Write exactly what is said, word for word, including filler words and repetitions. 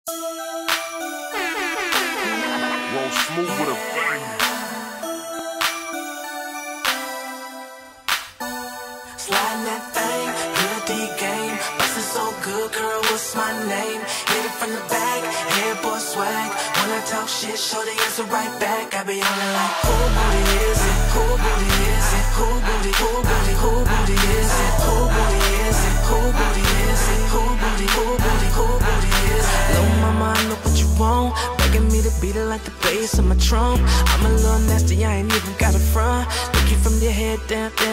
Roll smooth with a bang. Sliding that thing, good D game. Bustin' so good, girl, what's my name? Hit it from the back, hair boy swag. When I talk shit, show the answer right back. I be on it like, who booty is it? Who booty is it? Who booty, who booty, who booty is it? Who booty is it? Who booty is it? Who booty, who booty, who booty is it? Little mama, I know what you want. Begging me to beat it like the bass on my trunk. I'm a little nasty, I ain't even got a front. Look you from your head down, down